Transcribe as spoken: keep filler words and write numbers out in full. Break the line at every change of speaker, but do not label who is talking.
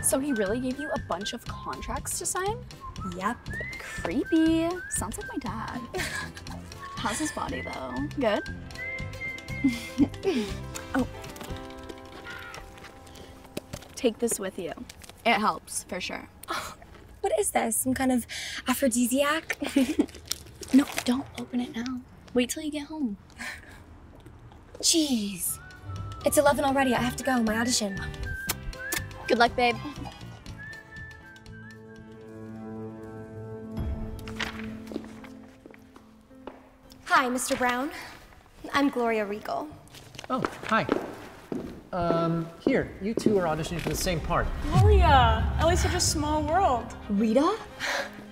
So he really gave you a bunch of contracts to sign?
Yep.
Creepy. Sounds like my dad. How's his body though? Good? Oh. Take this with you. It helps, for sure.
Oh, what is this? Some kind of aphrodisiac?
No, don't open it now. Wait till you get home.
Jeez. It's eleven already. I have to go. My audition.
Good luck, babe.
Hi, Mister Brown. I'm Gloria Regal.
Oh, hi. Um, here, you two are auditioning for the same part.
Gloria, at least such a small world.
Rita?